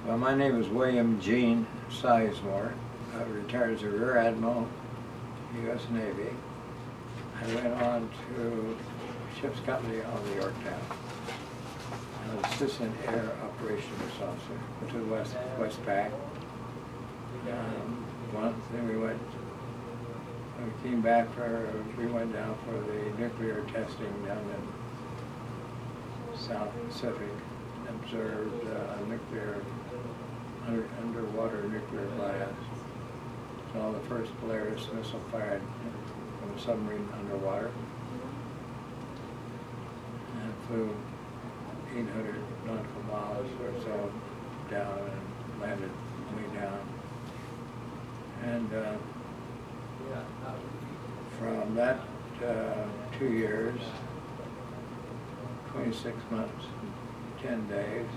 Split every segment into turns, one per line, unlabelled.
Well, my name is William Gene Sizemore. I retired as a Rear Admiral, U.S. Navy. I went on to ship's company on the Yorktown. I was Assistant Air Operations Officer to the West Pac. Then we came back we went down for the nuclear testing down in South Pacific. Observed underwater nuclear blast. So the first Polaris missile fired from a submarine underwater and flew 800 nautical miles or so down and landed way down. And from that 2 years, 26 months, 10 days.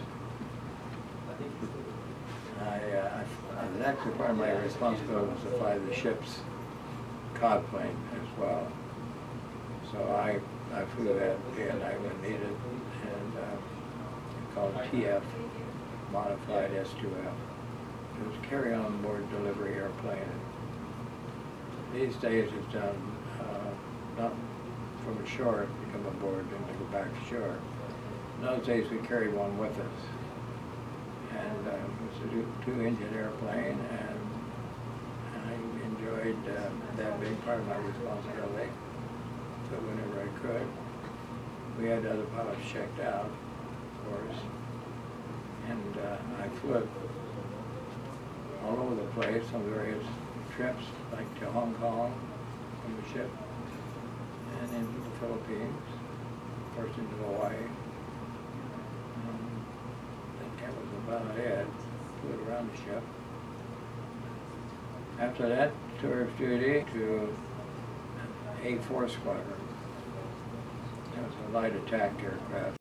I was actually part of my responsibility was to fly the ship's cod plane as well. So I flew that day and night when needed, and called TF, modified S2F. It was carry-on board delivery airplane. These days it's done not from shore, you come aboard and go back to shore. In those days we carried one with us, and it was a two-engine airplane, and I enjoyed that being part of my responsibility. So whenever I could, we had other pilots checked out, of course, and I flew all over the place on various trips, like to Hong Kong on the ship, and into the Philippines, of course into Hawaii. That was about it. Flew around the ship. After that, tour of duty to A4 Squadron. It was a light attack aircraft.